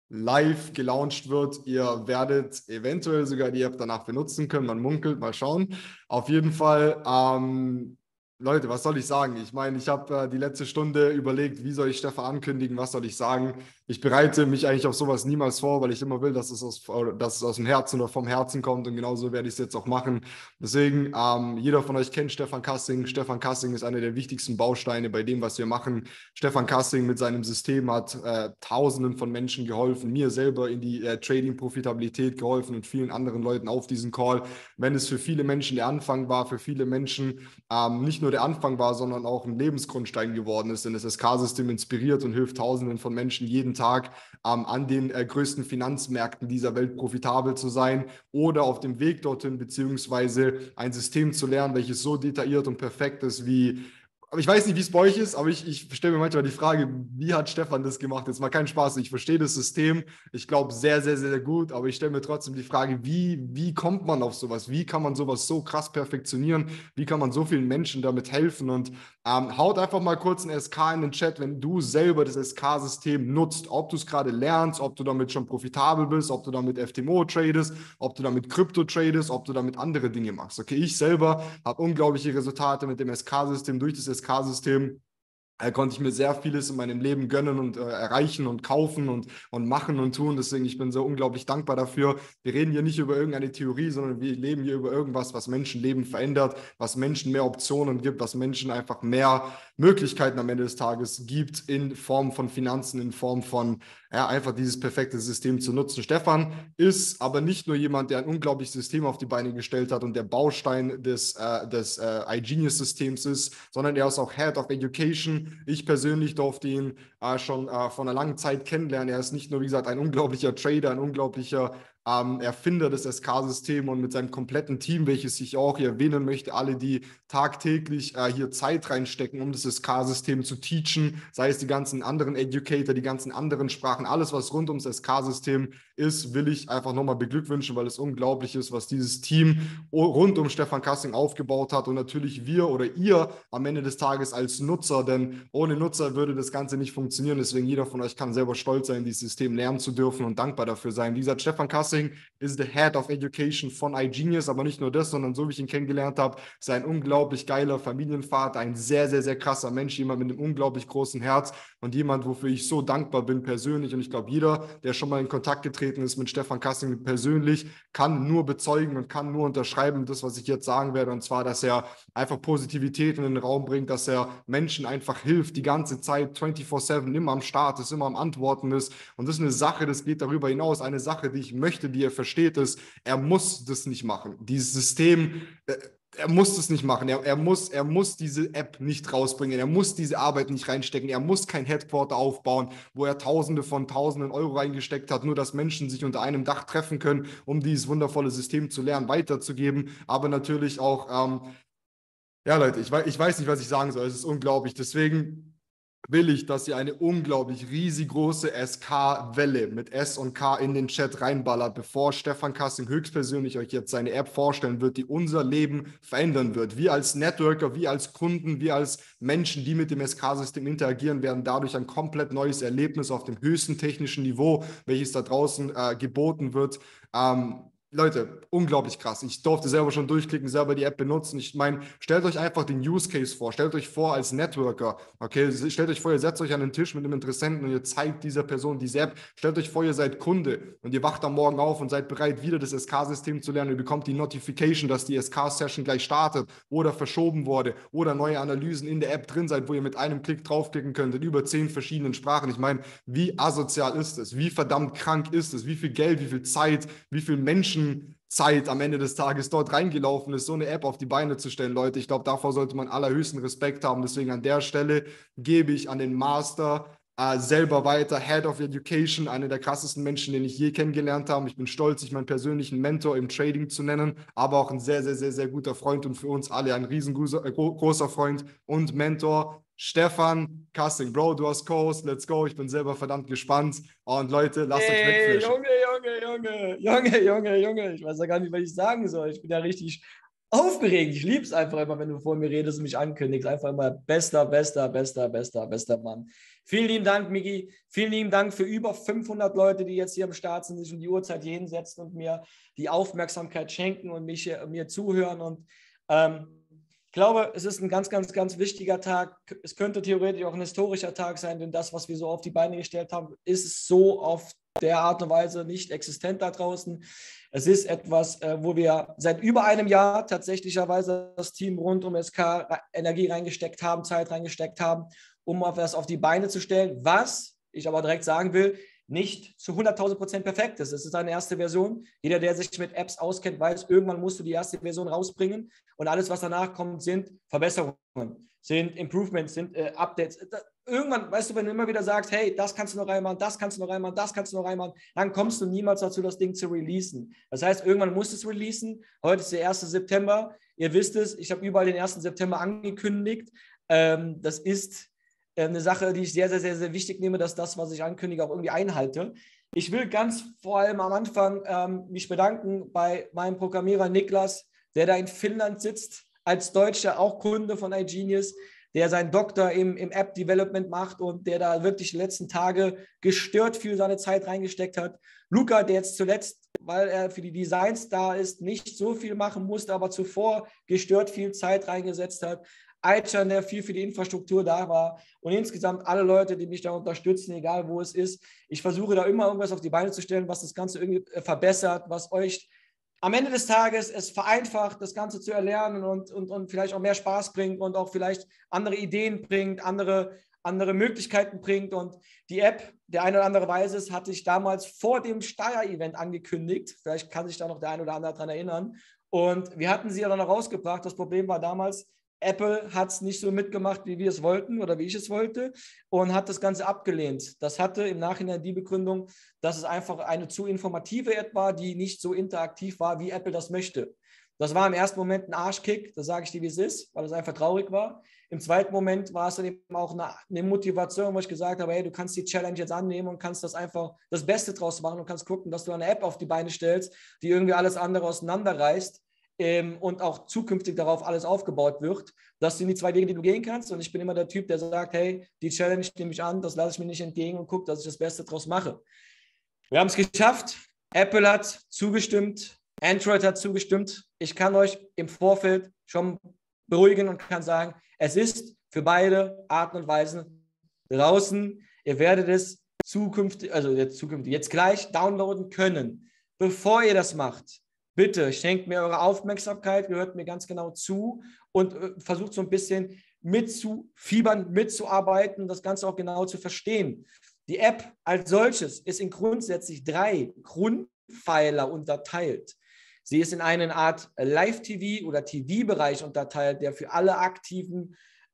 live gelauncht wird. Ihr werdet eventuell sogar die App danach benutzen können. Man munkelt, mal schauen. Auf jeden Fall, Leute, was soll ich sagen? Ich meine, ich habe die letzte Stunde überlegt, wie soll ich Stefan ankündigen, was soll ich sagen? Ich bereite mich eigentlich auf sowas niemals vor, weil ich immer will, dass es aus dem Herzen oder vom Herzen kommt, und genauso werde ich es jetzt auch machen. Deswegen, jeder von euch kennt Stefan Kassing. Stefan Kassing ist einer der wichtigsten Bausteine bei dem, was wir machen. Stefan Kassing mit seinem System hat Tausenden von Menschen geholfen, mir selber in die Trading-Profitabilität geholfen und vielen anderen Leuten auf diesen Call. Wenn es für viele Menschen der Anfang war, für viele Menschen nicht nur der Anfang war, sondern auch ein Lebensgrundstein geworden ist, denn das SK-System inspiriert und hilft Tausenden von Menschen jeden Tag an den größten Finanzmärkten dieser Welt profitabel zu sein oder auf dem Weg dorthin, beziehungsweise ein System zu lernen, welches so detailliert und perfekt ist wie. Aber ich weiß nicht, wie es bei euch ist, aber ich stelle mir manchmal die Frage, wie hat Stefan das gemacht? Jetzt mal keinen Spaß, ich verstehe das System, ich glaube sehr, sehr, sehr gut, aber ich stelle mir trotzdem die Frage, wie kommt man auf sowas? Wie kann man sowas so krass perfektionieren? Wie kann man so vielen Menschen damit helfen? Und haut einfach mal kurz ein SK in den Chat, wenn du selber das SK-System nutzt, ob du es gerade lernst, ob du damit schon profitabel bist, ob du damit FTMO tradest, ob du damit Krypto tradest, ob du damit andere Dinge machst. Okay, ich selber habe unglaubliche Resultate mit dem SK-System, durch das SK-System konnte ich mir sehr vieles in meinem Leben gönnen und erreichen und kaufen und machen und tun. Deswegen, ich bin so unglaublich dankbar dafür. Wir reden hier nicht über irgendeine Theorie, sondern wir leben hier über irgendwas, was Menschenleben verändert, was Menschen mehr Optionen gibt, was Menschen einfach mehr Möglichkeiten am Ende des Tages gibt in Form von Finanzen, in Form von einfach dieses perfekte System zu nutzen. Stefan ist aber nicht nur jemand, der ein unglaubliches System auf die Beine gestellt hat und der Baustein des iGenius-Systems ist, sondern er ist auch Head of Education. Ich persönlich durfte ihn schon vor einer langen Zeit kennenlernen. Er ist nicht nur, wie gesagt, ein unglaublicher Trader, ein unglaublicher Erfinder des SK-Systems und mit seinem kompletten Team, welches ich auch hier erwähnen möchte, alle, die tagtäglich hier Zeit reinstecken, um das SK-System zu teachen, sei es die ganzen anderen Educator, die ganzen anderen Sprachen, alles, was rund ums SK-System ist, will ich einfach nochmal beglückwünschen, weil es unglaublich ist, was dieses Team rund um Stefan Kassing aufgebaut hat und natürlich wir oder ihr am Ende des Tages als Nutzer, denn ohne Nutzer würde das Ganze nicht funktionieren. Deswegen jeder von euch kann selber stolz sein, dieses System lernen zu dürfen und dankbar dafür sein. Wie gesagt, Stefan Kassing ist der Head of Education von iGenius, aber nicht nur das, sondern so wie ich ihn kennengelernt habe, ist er ein unglaublich geiler Familienvater, ein sehr, sehr, sehr krasser Mensch, jemand mit einem unglaublich großen Herz und jemand, wofür ich so dankbar bin persönlich. Und ich glaube, jeder, der schon mal in Kontakt getreten ist mit Stefan Kassing persönlich, kann nur bezeugen und kann nur unterschreiben, das, was ich jetzt sagen werde, und zwar, dass er einfach Positivität in den Raum bringt, dass er Menschen einfach hilft, die ganze Zeit 24/7 immer am Start ist, immer am Antworten ist. Und das ist eine Sache, das geht darüber hinaus. Eine Sache, die ich möchte, die er versteht, ist, er muss das nicht machen. Dieses System, er muss das nicht machen. Er muss diese App nicht rausbringen. Er muss diese Arbeit nicht reinstecken. Er muss kein Headquarter aufbauen, wo er Tausende von Tausenden Euro reingesteckt hat, nur dass Menschen sich unter einem Dach treffen können, um dieses wundervolle System zu lernen, weiterzugeben. Aber natürlich auch, ja, Leute, ich weiß nicht, was ich sagen soll. Es ist unglaublich. Deswegen will ich, dass ihr eine unglaublich riesengroße SK-Welle mit S und K in den Chat reinballert, bevor Stefan Kassing höchstpersönlich euch jetzt seine App vorstellen wird, die unser Leben verändern wird. Wir als Networker, wir als Kunden, wir als Menschen, die mit dem SK-System interagieren, werden dadurch ein komplett neues Erlebnis auf dem höchsten technischen Niveau, welches da draußen geboten wird. Leute, unglaublich krass. Ich durfte selber schon durchklicken, selber die App benutzen. Ich meine, stellt euch einfach den Use Case vor. Stellt euch vor als Networker. Okay, stellt euch vor, ihr setzt euch an den Tisch mit einem Interessenten und ihr zeigt dieser Person diese App. Stellt euch vor, ihr seid Kunde und ihr wacht am Morgen auf und seid bereit, wieder das SK-System zu lernen. Ihr bekommt die Notification, dass die SK-Session gleich startet oder verschoben wurde oder neue Analysen in der App drin seid, wo ihr mit einem Klick draufklicken könnt in über 10 verschiedenen Sprachen. Ich meine, wie asozial ist es? Wie verdammt krank ist es? Wie viel Geld, wie viel Zeit, wie viel Menschen Zeit am Ende des Tages dort reingelaufen ist, so eine App auf die Beine zu stellen, Leute. Ich glaube, davor sollte man allerhöchsten Respekt haben. Deswegen an der Stelle gebe ich an den Master selber weiter, Head of Education, einer der krassesten Menschen, den ich je kennengelernt habe. Ich bin stolz, sich meinen persönlichen Mentor im Trading zu nennen, aber auch ein sehr, sehr, sehr, sehr guter Freund und für uns alle ein riesengroßer Freund und Mentor. Stefan Kassing, Bro, du hast Co-Host, let's go. Ich bin selber verdammt gespannt. Und Leute, lasst euch Hey, wegflashen. Junge. Ich weiß ja gar nicht, was ich sagen soll. Ich bin ja richtig aufgeregt. Ich liebe es einfach immer, wenn du vor mir redest und mich ankündigst. Einfach immer bester, bester, bester, bester, bester Mann. Vielen lieben Dank, Miki. Vielen lieben Dank für über 500 Leute, die jetzt hier am Start sind, sich um die Uhrzeit hier hinsetzen und mir die Aufmerksamkeit schenken und mir zuhören. Und ich glaube, es ist ein ganz, ganz, ganz wichtiger Tag. Es könnte theoretisch auch ein historischer Tag sein, denn das, was wir so auf die Beine gestellt haben, ist so auf der Art und Weise nicht existent da draußen. Es ist etwas, wo wir seit über einem Jahr tatsächlicherweise das Team rund um SK Energie reingesteckt haben, Zeit reingesteckt haben, um etwas auf die Beine zu stellen, was ich aber direkt sagen will, nicht zu 100.000% perfekt ist. Es ist eine erste Version. Jeder, der sich mit Apps auskennt, weiß, irgendwann musst du die erste Version rausbringen und alles, was danach kommt, sind Verbesserungen, sind Improvements, sind Updates. Irgendwann, weißt du, wenn du immer wieder sagst, hey, das kannst du noch reinmachen, das kannst du noch reinmachen, das kannst du noch reinmachen, dann kommst du niemals dazu, das Ding zu releasen. Das heißt, irgendwann musst du es releasen. Heute ist der 1. September. Ihr wisst es, ich habe überall den 1. September angekündigt. Das ist eine Sache, die ich sehr, sehr, sehr, sehr wichtig nehme, dass das, was ich ankündige, auch irgendwie einhalte. Ich will ganz vor allem am Anfang mich bedanken bei meinem Programmierer Niklas, der da in Finnland sitzt, als Deutscher, auch Kunde von iGenius, der seinen Doktor im App-Development macht und der da wirklich die letzten Tage gestört viel seine Zeit reingesteckt hat. Luca, der jetzt zuletzt, weil er für die Designs da ist, nicht so viel machen musste, aber zuvor gestört viel Zeit reingesetzt hat. Aycan, der viel für die Infrastruktur da war und insgesamt alle Leute, die mich da unterstützen, egal wo es ist. Ich versuche da immer irgendwas auf die Beine zu stellen, was das Ganze irgendwie verbessert, was euch am Ende des Tages es vereinfacht, das Ganze zu erlernen und vielleicht auch mehr Spaß bringt und auch vielleicht andere Ideen bringt, andere Möglichkeiten bringt. Und die App, der eine oder andere weiß es, hatte ich damals vor dem Steyr-Event angekündigt. Vielleicht kann sich da noch der eine oder andere daran erinnern. Und wir hatten sie ja dann noch rausgebracht. Das Problem war damals, Apple hat es nicht so mitgemacht, wie wir es wollten oder wie ich es wollte und hat das Ganze abgelehnt. Das hatte im Nachhinein die Begründung, dass es einfach eine zu informative App war, die nicht so interaktiv war, wie Apple das möchte. Das war im ersten Moment ein Arschkick, das sage ich dir, wie es ist, weil es einfach traurig war. Im zweiten Moment war es dann eben auch eine Motivation, wo ich gesagt habe, hey, du kannst die Challenge jetzt annehmen und kannst das einfach das Beste draus machen und kannst gucken, dass du eine App auf die Beine stellst, die irgendwie alles andere auseinanderreißt. Und auch zukünftig darauf alles aufgebaut wird. Das sind die zwei Wege, die du gehen kannst. Und ich bin immer der Typ, der sagt, hey, die Challenge nehme ich an, das lasse ich mir nicht entgegen und gucke, dass ich das Beste daraus mache. Wir haben es geschafft. Apple hat zugestimmt. Android hat zugestimmt. Ich kann euch im Vorfeld schon beruhigen und kann sagen, es ist für beide Arten und Weisen draußen. Ihr werdet es jetzt gleich downloaden können. Bevor ihr das macht, bitte schenkt mir eure Aufmerksamkeit, gehört mir ganz genau zu und versucht so ein bisschen mitzufiebern, mitzuarbeiten, das Ganze auch genau zu verstehen. Die App als solches ist in grundsätzlich 3 Grundpfeiler unterteilt. Sie ist in eine Art Live-TV oder TV-Bereich unterteilt, der für alle aktiven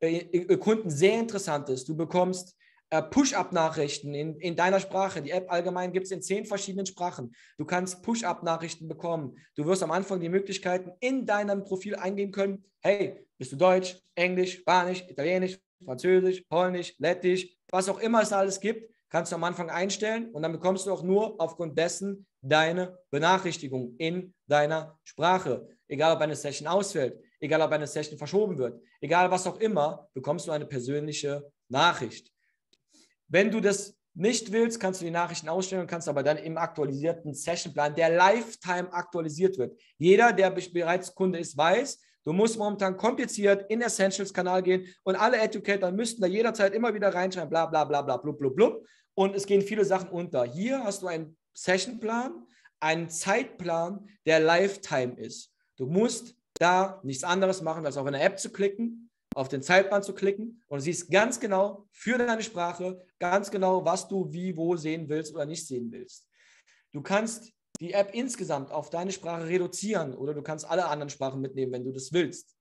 Kunden sehr interessant ist. Du bekommst Push-Up-Nachrichten in deiner Sprache. Die App allgemein gibt es in 10 verschiedenen Sprachen. Du kannst Push-Up-Nachrichten bekommen. Du wirst am Anfang die Möglichkeiten in deinem Profil eingeben können. Hey, bist du Deutsch, Englisch, Spanisch, Italienisch, Französisch, Polnisch, Lettisch, was auch immer es alles gibt, kannst du am Anfang einstellen und dann bekommst du auch nur aufgrund dessen deine Benachrichtigung in deiner Sprache. Egal, ob eine Session ausfällt, egal, ob eine Session verschoben wird, egal, was auch immer, bekommst du eine persönliche Nachricht. Wenn du das nicht willst, kannst du die Nachrichten ausstellen und kannst aber dann im aktualisierten Sessionplan, der Lifetime aktualisiert wird. Jeder, der bereits Kunde ist, weiß, du musst momentan kompliziert in Essentials-Kanal gehen und alle Educator müssten da jederzeit immer wieder reinschreiben, bla bla bla bla blub blub blub und es gehen viele Sachen unter. Hier hast du einen Sessionplan, einen Zeitplan, der Lifetime ist. Du musst da nichts anderes machen, als auf eine App zu klicken, auf den Zeitplan zu klicken und du siehst ganz genau für deine Sprache, ganz genau, was du wie, wo sehen willst oder nicht sehen willst. Du kannst die App insgesamt auf deine Sprache reduzieren oder du kannst alle anderen Sprachen mitnehmen, wenn du das willst.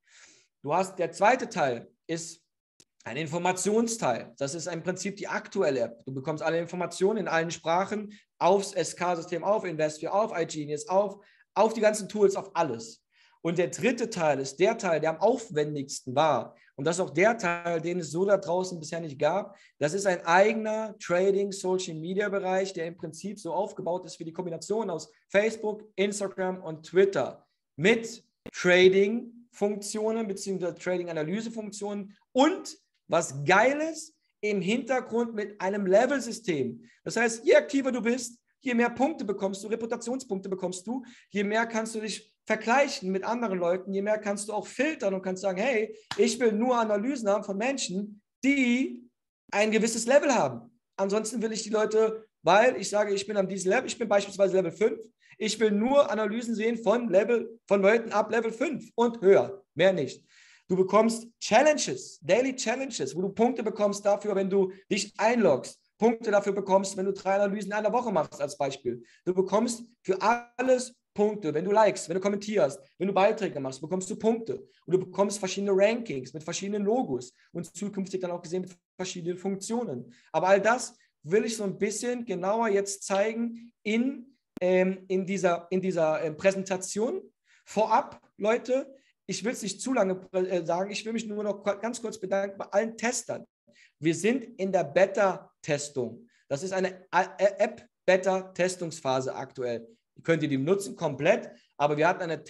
Der zweite Teil ist ein Informationsteil. Das ist im Prinzip die aktuelle App. Du bekommst alle Informationen in allen Sprachen aufs SK-System, auf Investor, auf iGenius, auf die ganzen Tools, auf alles. Und der dritte Teil ist der Teil, der am aufwendigsten war. Und das ist auch der Teil, den es so da draußen bisher nicht gab. Das ist ein eigener Trading-Social-Media-Bereich, der im Prinzip so aufgebaut ist wie die Kombination aus Facebook, Instagram und Twitter. Mit Trading-Funktionen bzw. Trading-Analyse-Funktionen und was Geiles im Hintergrund mit einem Level-System. Das heißt, je aktiver du bist, je mehr Punkte bekommst du, Reputationspunkte bekommst du, je mehr kannst du dich vergleichen mit anderen Leuten, je mehr kannst du auch filtern und kannst sagen, hey, ich will nur Analysen haben von Menschen, die ein gewisses Level haben. Ansonsten will ich die Leute, weil ich sage, ich bin an diesem Level, ich bin beispielsweise Level 5, ich will nur Analysen sehen von Leuten ab Level 5 und höher, mehr nicht. Du bekommst Challenges, Daily Challenges, wo du Punkte bekommst dafür, wenn du dich einloggst. Punkte dafür bekommst, wenn du 3 Analysen in einer Woche machst, als Beispiel. Du bekommst für alles Punkte. Wenn du likest, wenn du kommentierst, wenn du Beiträge machst, bekommst du Punkte. Und du bekommst verschiedene Rankings mit verschiedenen Logos und zukünftig dann auch gesehen mit verschiedenen Funktionen. Aber all das will ich so ein bisschen genauer jetzt zeigen in dieser Präsentation. Vorab, Leute, ich will es nicht zu lange sagen, ich will mich nur noch ganz kurz bedanken bei allen Testern. Wir sind in der Beta-Testung. Das ist eine App-Beta-Testungsphase aktuell. Könnt ihr die nutzen komplett, aber wir hatten eine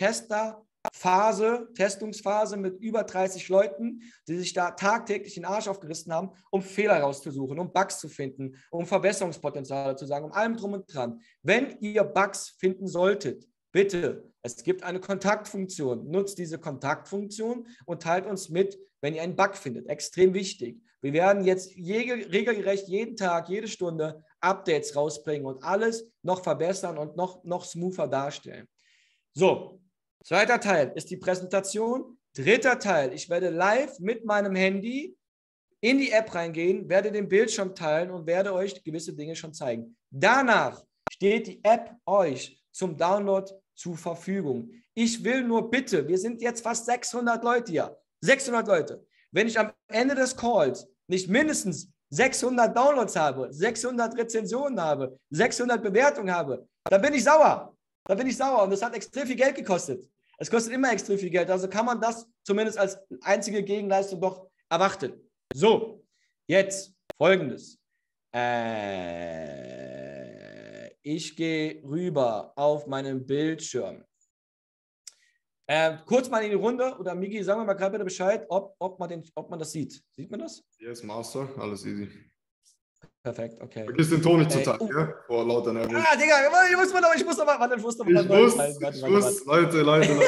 Testungsphase mit über 30 Leuten, die sich da tagtäglich den Arsch aufgerissen haben, um Fehler rauszusuchen, um Bugs zu finden, um Verbesserungspotenziale zu sagen, um allem drum und dran. Wenn ihr Bugs finden solltet, bitte, es gibt eine Kontaktfunktion. Nutzt diese Kontaktfunktion und teilt uns mit, wenn ihr einen Bug findet. Extrem wichtig. Wir werden jetzt regelgerecht jeden Tag, jede Stunde Updates rausbringen und alles noch verbessern und noch smoother darstellen. So, zweiter Teil ist die Präsentation. Dritter Teil, ich werde live mit meinem Handy in die App reingehen, werde den Bildschirm teilen und werde euch gewisse Dinge schon zeigen. Danach steht die App euch zum Download zur Verfügung. Ich will nur bitte, wir sind jetzt fast 600 Leute hier, 600 Leute. Wenn ich am Ende des Calls nicht mindestens 600 Downloads habe, 600 Rezensionen habe, 600 Bewertungen habe, dann bin ich sauer. Dann bin ich sauer und das hat extrem viel Geld gekostet. Es kostet immer extrem viel Geld, also kann man das zumindest als einzige Gegenleistung doch erwarten. So, jetzt Folgendes. Ich gehe rüber auf meinen Bildschirm. Kurz mal in die Runde, oder Migi, sagen wir mal gerade bitte Bescheid, ob man das sieht. Sieht man das? Yes, Master, alles easy. Perfekt, okay. Vergiss den Ton nicht zu teilen, ja? Vor lauter Nervös. Digga, ich muss noch Leute.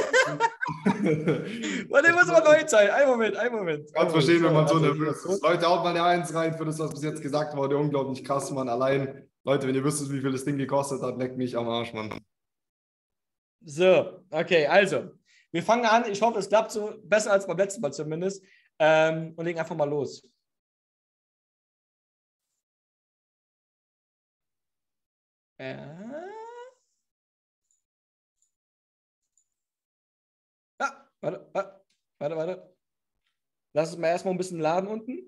Warte, ich muss mal neu teilen. Einen Moment. Kannst verstehen, wenn man so nervös ist. Leute, haut mal eine 1 rein für das, was bis jetzt gesagt wurde. Unglaublich krass, Mann. Allein, Leute, wenn ihr wüsstet, wie viel das Ding gekostet hat, leckt mich am Arsch, Mann. So, okay, also. Wir fangen an. Ich hoffe, es klappt so besser als beim letzten Mal zumindest. Und legen einfach mal los. Warte. Lass es mal erstmal ein bisschen laden unten.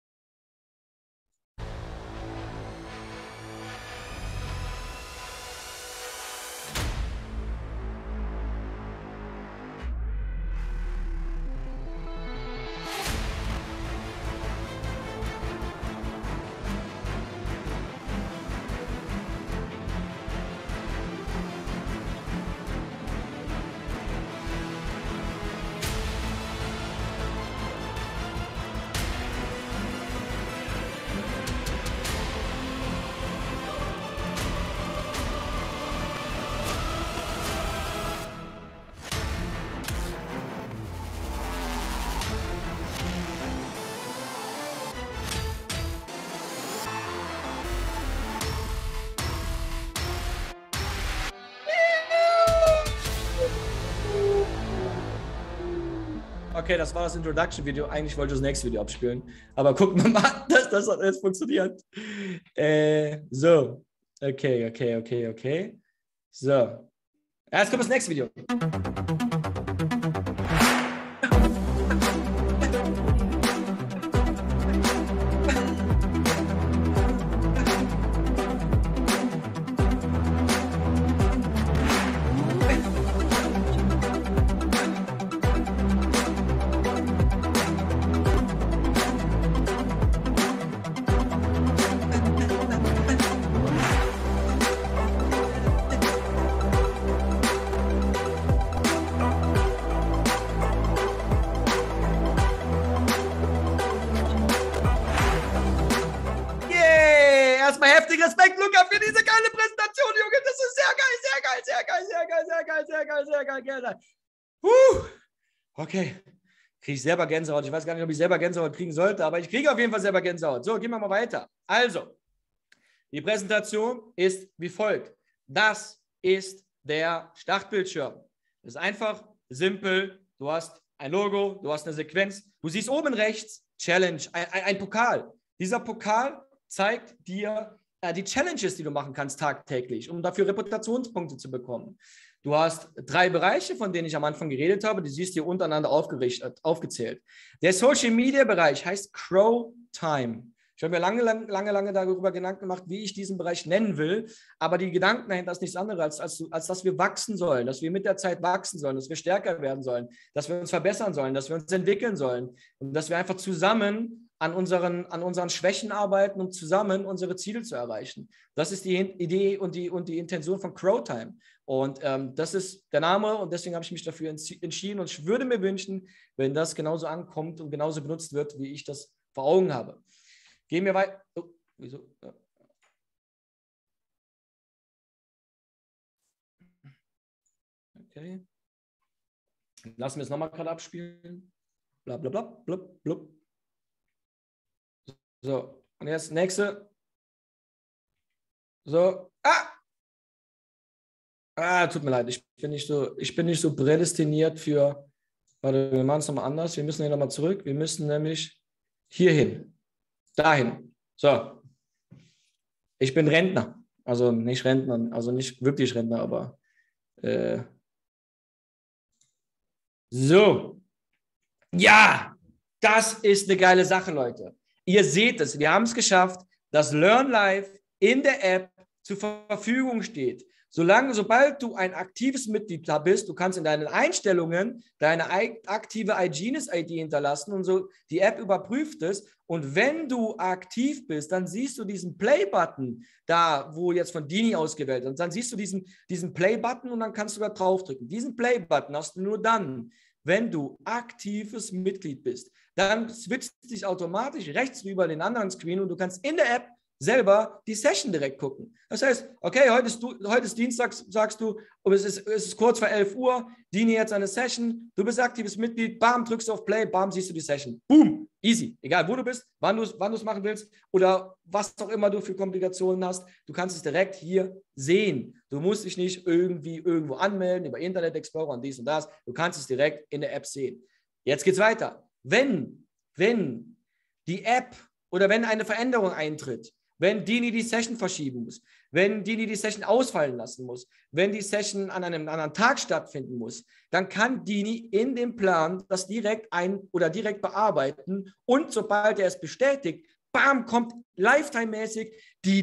Okay, das war das Introduction-Video. Eigentlich wollte ich das nächste Video abspielen. Aber gucken wir mal, dass das jetzt funktioniert. So. Okay. So. Jetzt kommt das nächste Video. Junge, das ist sehr geil, sehr geil, sehr geil, sehr geil, sehr geil, sehr geil, sehr geil, sehr geil. Okay, kriege ich selber Gänsehaut. Ich weiß gar nicht, ob ich selber Gänsehaut kriegen sollte, aber ich kriege auf jeden Fall selber Gänsehaut. So, gehen wir mal weiter. Also, die Präsentation ist wie folgt. Das ist der Startbildschirm. Das ist einfach, simpel. Du hast ein Logo, du hast eine Sequenz. Du siehst oben rechts Challenge, ein Pokal. Dieser Pokal zeigt dir die Challenges, die du machen kannst tagtäglich, um dafür Reputationspunkte zu bekommen. Du hast 3 Bereiche, von denen ich am Anfang geredet habe, die siehst du hier untereinander aufgezählt. Der Social-Media-Bereich heißt Crow Time. Ich habe mir lange darüber Gedanken gemacht, wie ich diesen Bereich nennen will, aber die Gedanken dahinter ist nichts anderes, als dass wir wachsen sollen, dass wir mit der Zeit wachsen sollen, dass wir stärker werden sollen, dass wir uns verbessern sollen, dass wir uns entwickeln sollen und dass wir einfach zusammen an unseren Schwächen arbeiten, um zusammen unsere Ziele zu erreichen. Das ist die Idee und die Intention von Crowtime. Und das ist der Name und deswegen habe ich mich dafür entschieden und ich würde mir wünschen, wenn das genauso ankommt und genauso benutzt wird, wie ich das vor Augen habe. Gehen wir weiter. Oh, wieso? Ja. Okay. Lassen wir es nochmal gerade abspielen. Bla bla bla, blub, blub. So, und jetzt nächste. So. Tut mir leid, ich bin nicht so prädestiniert für. Warte, wir machen es nochmal anders. Wir müssen hier nochmal zurück. Wir müssen nämlich hier hin. Dahin. So. Ich bin Rentner. Also nicht Rentner, also nicht wirklich Rentner, aber so. Ja, das ist eine geile Sache, Leute. Ihr seht es, wir haben es geschafft, dass Learn Live in der App zur Verfügung steht. Sobald du ein aktives Mitglied da bist, du kannst in deinen Einstellungen deine aktive iGenius-ID hinterlassen und so die App überprüft es. Und wenn du aktiv bist, dann siehst du diesen Play-Button da, wo jetzt von Dini ausgewählt ist. Dann siehst du diesen Play-Button und dann kannst du da draufdrücken. Diesen Play-Button hast du nur dann, wenn du aktives Mitglied bist. Dann switcht sich automatisch rechts rüber in den anderen Screen und du kannst in der App selber die Session direkt gucken. Das heißt, okay, heute ist Dienstag, sagst du, und es ist kurz vor 11 Uhr, Dini jetzt eine Session, du bist aktives Mitglied, bam, drückst du auf Play, bam, siehst du die Session. Boom, easy. Egal, wo du bist, wann du es machen willst oder was auch immer du für Komplikationen hast, du kannst es direkt hier sehen. Du musst dich nicht irgendwo anmelden, über Internet Explorer und dies und das. Du kannst es direkt in der App sehen. Jetzt geht's weiter. Wenn die App oder wenn eine Veränderung eintritt, wenn Dini die Session verschieben muss, wenn Dini die Session ausfallen lassen muss, wenn die Session an einem anderen Tag stattfinden muss, dann kann Dini in dem Plan das direkt direkt bearbeiten und sobald er es bestätigt, bam, kommt lifetime-mäßig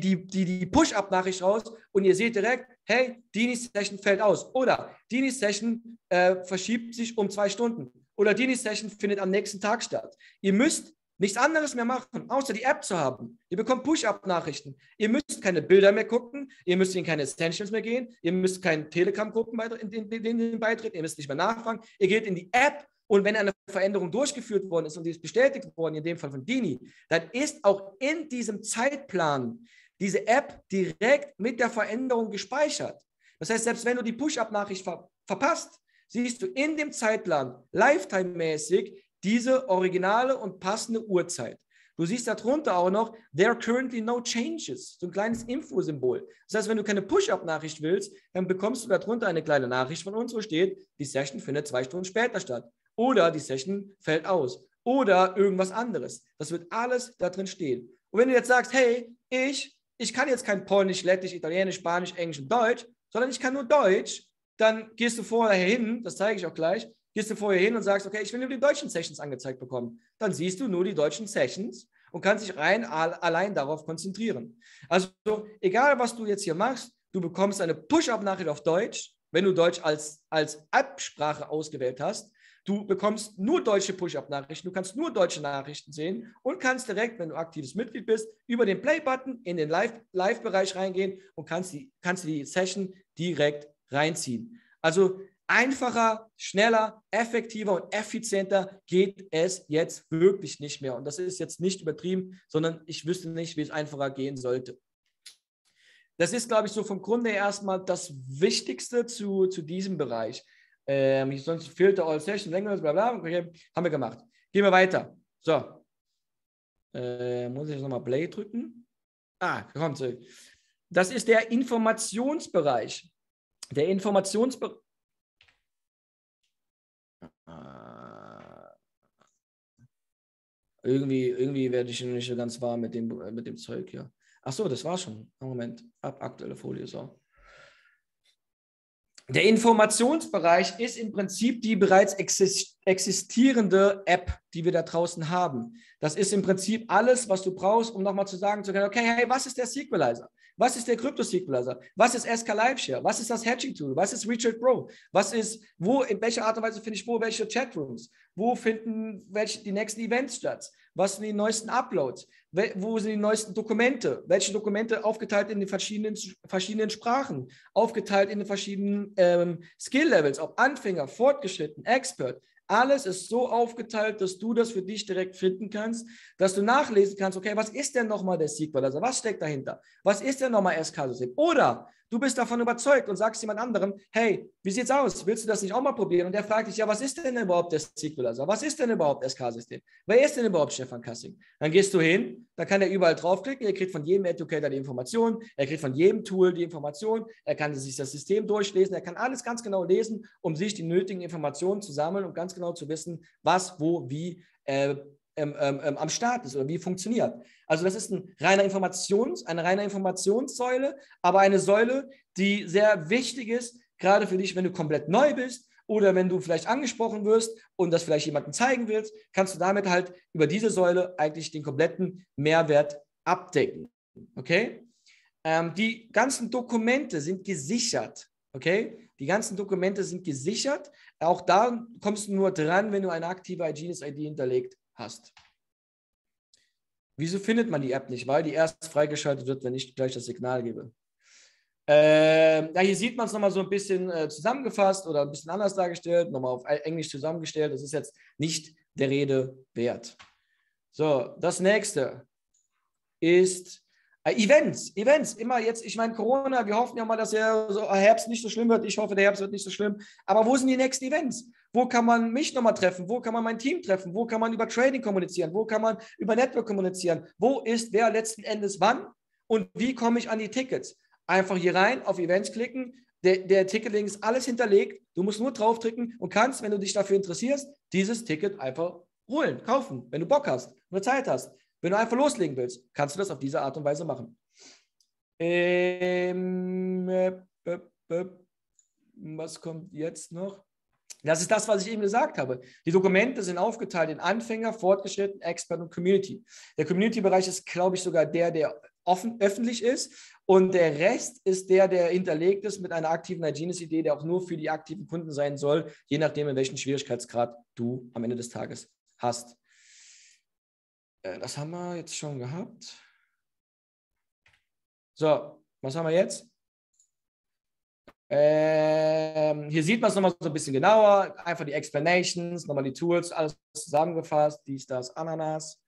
die Push-Up-Nachricht raus und ihr seht direkt, hey, Dinis Session fällt aus oder Dinis Session verschiebt sich um 2 Stunden oder Dinis Session findet am nächsten Tag statt. Ihr müsst nichts anderes mehr machen, außer die App zu haben. Ihr bekommt Push-Up-Nachrichten. Ihr müsst keine Bilder mehr gucken. Ihr müsst in keine Essentials mehr gehen. Ihr müsst keinen Telegram-Gruppen beitreten. Ihr müsst nicht mehr nachfragen. Ihr geht in die App und wenn eine Veränderung durchgeführt worden ist und die ist bestätigt worden, in dem Fall von Dini, dann ist auch in diesem Zeitplan diese App direkt mit der Veränderung gespeichert. Das heißt, selbst wenn du die Push-Up-Nachricht verpasst, siehst du in dem Zeitplan lifetime-mäßig diese originale und passende Uhrzeit. Du siehst darunter auch noch, there are currently no changes, so ein kleines Infosymbol. Das heißt, wenn du keine Push-Up-Nachricht willst, dann bekommst du darunter eine kleine Nachricht von uns, wo steht, die Session findet 2 Stunden später statt. Oder die Session fällt aus. Oder irgendwas anderes. Das wird alles da drin stehen. Und wenn du jetzt sagst, hey, ich kann jetzt kein Polnisch, Lettisch, Italienisch, Spanisch, Englisch und Deutsch, sondern ich kann nur Deutsch, dann gehst du vorher hin, das zeige ich auch gleich, gehst du vorher hin und sagst, okay, ich will nur die deutschen Sessions angezeigt bekommen. Dann siehst du nur die deutschen Sessions und kannst dich allein darauf konzentrieren. Also egal, was du jetzt hier machst, du bekommst eine Push-Up-Nachricht auf Deutsch, wenn du Deutsch als App-Sprache ausgewählt hast. Du bekommst nur deutsche Push-Up-Nachrichten, du kannst nur deutsche Nachrichten sehen und kannst direkt, wenn du aktives Mitglied bist, über den Play-Button in den Live-Bereich reingehen und kannst die Session direkt reinziehen. Also einfacher, schneller, effektiver und effizienter geht es jetzt wirklich nicht mehr. Und das ist jetzt nicht übertrieben, sondern ich wüsste nicht, wie es einfacher gehen sollte. Das ist, glaube ich, so vom Grunde her erstmal das Wichtigste zu diesem Bereich. Sonst Filter, All Session, Language, bla bla, okay, haben wir gemacht. Gehen wir weiter. So. Muss ich jetzt nochmal Play drücken? Komm zurück. Das ist der Informationsbereich. Der Informationsbereich. Irgendwie werde ich nicht so ganz warm mit dem Zeug hier. Achso, das war schon. Moment, aktuelle Folie. So. Der Informationsbereich ist im Prinzip die bereits existierende App, die wir da draußen haben. Das ist im Prinzip alles, was du brauchst, um nochmal zu sagen zu können, okay, hey, was ist der Sequelizer? Was ist der Crypto-Sequelizer? Was ist SK Liveshare? Was ist das Hedging-Tool? Was ist Richard Pro? In welcher Art und Weise finde ich welche Chatrooms? Wo finden die nächsten Events statt? Was sind die neuesten Uploads? Wo sind die neuesten Dokumente? Welche Dokumente aufgeteilt in den verschiedenen Sprachen? Aufgeteilt in den verschiedenen Skill-Levels, ob Anfänger, Fortgeschritten, Expert. Alles ist so aufgeteilt, dass du das für dich direkt finden kannst, dass du nachlesen kannst, okay, was ist denn nochmal der Sequelizer? Was steckt dahinter? Was ist denn nochmal SK-System? Oder du bist davon überzeugt und sagst jemand anderem, hey, wie sieht's aus? Willst du das nicht auch mal probieren? Und der fragt dich, ja, was ist denn überhaupt der Sequelizer? Was ist denn überhaupt SK-System? Wer ist denn überhaupt Stefan Kassing? Dann gehst du hin, dann kann er überall draufklicken, er kriegt von jedem Educator die Information, er kriegt von jedem Tool die Information, er kann sich das System durchlesen, er kann alles ganz genau lesen, um sich die nötigen Informationen zu sammeln und ganz genau zu wissen, was, wo, wie am Start ist oder wie funktioniert. Also das ist eine reine Informationssäule, aber eine Säule, die sehr wichtig ist, gerade für dich, wenn du komplett neu bist oder wenn du vielleicht angesprochen wirst und das vielleicht jemandem zeigen willst, kannst du damit halt über diese Säule eigentlich den kompletten Mehrwert abdecken. Okay? Die ganzen Dokumente sind gesichert. Okay? Die ganzen Dokumente sind gesichert. Auch da kommst du nur dran, wenn du eine aktive iGenius-ID hinterlegt hast. Wieso findet man die App nicht? Weil die erst freigeschaltet wird, wenn ich gleich das Signal gebe. Hier sieht man es nochmal so ein bisschen zusammengefasst oder ein bisschen anders dargestellt, nochmal auf Englisch zusammengestellt. Das ist jetzt nicht der Rede wert. So, das nächste ist Events. Immer jetzt, ich meine Corona, wir hoffen ja mal, dass der Herbst nicht so schlimm wird. Ich hoffe, der Herbst wird nicht so schlimm. Aber wo sind die nächsten Events? Wo kann man mich nochmal treffen? Wo kann man mein Team treffen? Wo kann man über Trading kommunizieren? Wo kann man über Network kommunizieren? Wo ist wer letzten Endes wann? Und wie komme ich an die Tickets? Einfach hier rein, auf Events klicken. Der Ticketlink ist alles hinterlegt. Du musst nur draufdrücken und kannst, wenn du dich dafür interessierst, dieses Ticket einfach holen, kaufen, wenn du Bock hast oder Zeit hast. Wenn du einfach loslegen willst, kannst du das auf diese Art und Weise machen. Was kommt jetzt noch? Das ist das, was ich eben gesagt habe. Die Dokumente sind aufgeteilt in Anfänger, Fortgeschritten, Expert und Community. Der Community-Bereich ist, glaube ich, sogar der öffentlich ist. Und der Rest ist der hinterlegt ist mit einer aktiven iGenius-Idee, der auch nur für die aktiven Kunden sein soll, je nachdem, in welchem Schwierigkeitsgrad du am Ende des Tages hast. Das haben wir jetzt schon gehabt. So, was haben wir jetzt? Hier sieht man es nochmal so ein bisschen genauer. Einfach die Explanations, nochmal die Tools, alles zusammengefasst. Dies, das, Ananas.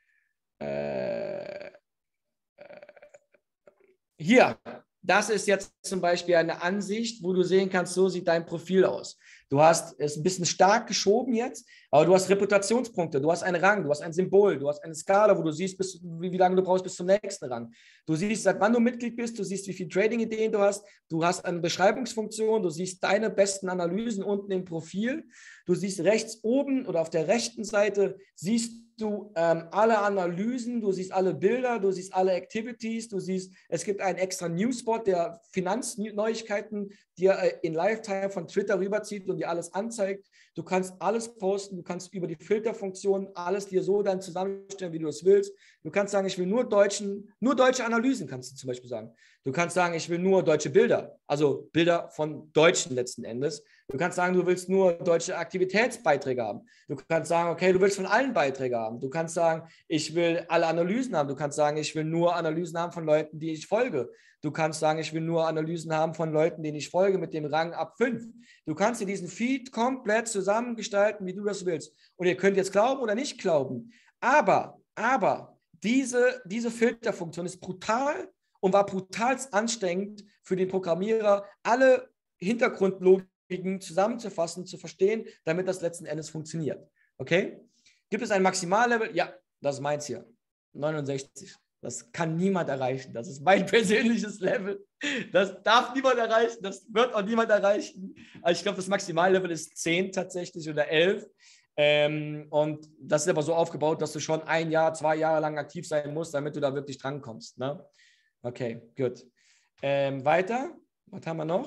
Hier, das ist jetzt zum Beispiel eine Ansicht, wo du sehen kannst, so sieht dein Profil aus. Du hast es ein bisschen stark geschoben jetzt, aber du hast Reputationspunkte, du hast einen Rang, du hast ein Symbol, du hast eine Skala, wo du siehst, wie lange du brauchst bis zum nächsten Rang. Du siehst, seit wann du Mitglied bist, du siehst, wie viele Trading-Ideen du hast eine Beschreibungsfunktion, du siehst deine besten Analysen unten im Profil, du siehst rechts oben oder auf der rechten Seite siehst du alle Analysen, du siehst alle Bilder, du siehst alle Activities, du siehst, es gibt einen extra Newsspot, der Finanzneuigkeiten dir in Lifetime von Twitter rüberzieht und dir alles anzeigt. Du kannst alles posten, du kannst über die Filterfunktion alles dir so dann zusammenstellen, wie du es willst. Du kannst sagen, ich will nur deutsche Analysen, kannst du zum Beispiel sagen. Du kannst sagen, ich will nur deutsche Bilder, also Bilder von Deutschen letzten Endes. Du kannst sagen, du willst nur deutsche Aktivitätsbeiträge haben. Du kannst sagen, okay, du willst von allen Beiträge haben. Du kannst sagen, ich will alle Analysen haben. Du kannst sagen, ich will nur Analysen haben von Leuten, die ich folge. Du kannst sagen, ich will nur Analysen haben von Leuten, denen ich folge, mit dem Rang ab 5. Du kannst dir diesen Feed komplett zusammengestalten, wie du das willst. Und ihr könnt jetzt glauben oder nicht glauben. Aber diese Filterfunktion ist brutal und war brutal anstrengend für den Programmierer, alle Hintergrundlogiken zusammenzufassen, zu verstehen, damit das letzten Endes funktioniert. Okay? Gibt es ein Maximallevel? Ja, das ist meins hier. 69. Das kann niemand erreichen. Das ist mein persönliches Level. Das darf niemand erreichen. Das wird auch niemand erreichen. Also ich glaube, das Maximallevel ist 10 tatsächlich oder 11. Und das ist aber so aufgebaut, dass du schon 1 Jahr, 2 Jahre lang aktiv sein musst, damit du da wirklich drankommst. Ne? Okay, gut. Weiter. Was haben wir noch?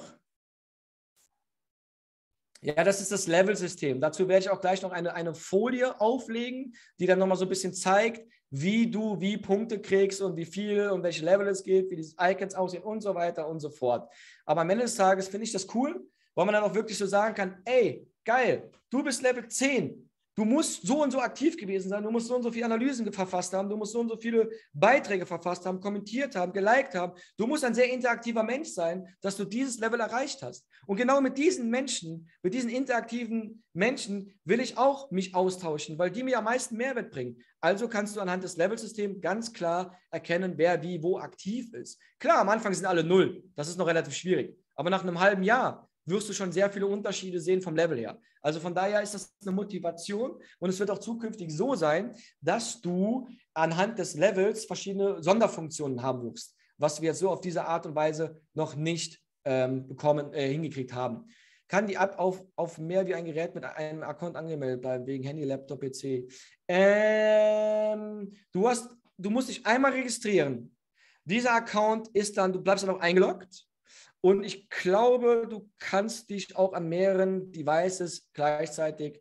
Ja, das ist das Level-System. Dazu werde ich auch gleich noch eine Folie auflegen, die dann nochmal so ein bisschen zeigt, wie du wie Punkte kriegst und wie viel und welche Level es geht, wie die Icons aussehen und so weiter und so fort. Aber am Ende des Tages finde ich das cool, weil man dann auch wirklich so sagen kann, ey, geil, du bist Level 10. Du musst so und so aktiv gewesen sein, du musst so und so viele Analysen verfasst haben, du musst so und so viele Beiträge verfasst haben, kommentiert haben, geliked haben. Du musst ein sehr interaktiver Mensch sein, dass du dieses Level erreicht hast. Und genau mit diesen Menschen, mit diesen interaktiven Menschen will ich auch mich austauschen, weil die mir am meisten Mehrwert bringen. Also kannst du anhand des Levelsystems ganz klar erkennen, wer wie wo aktiv ist. Klar, am Anfang sind alle 0. Das ist noch relativ schwierig. Aber nach einem halben Jahr wirst du schon sehr viele Unterschiede sehen vom Level her. Also von daher ist das eine Motivation und es wird auch zukünftig so sein, dass du anhand des Levels verschiedene Sonderfunktionen haben wirst, was wir jetzt so auf diese Art und Weise noch nicht hingekriegt haben. Kann die App auf mehr wie ein Gerät mit einem Account angemeldet bleiben, wegen Handy, Laptop, PC? Du musst dich einmal registrieren. Dieser Account ist dann, du bleibst dann auch eingeloggt. Und ich glaube, du kannst dich auch an mehreren Devices gleichzeitig